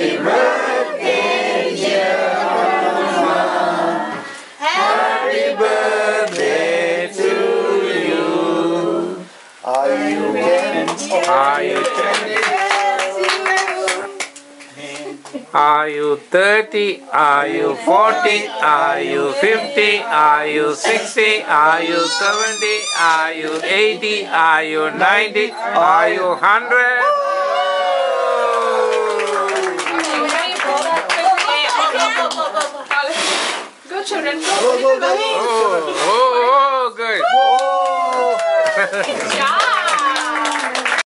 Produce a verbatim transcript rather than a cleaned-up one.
Happy birthday, dear Mama. Happy birthday to you. Are you ten? Are you twenty? Are you thirty? Are you forty? Are you fifty? Are you sixty? Are you seventy? Are you eighty? Are you ninety? Are you one hundred? Go children, go. Oh, oh, oh, good.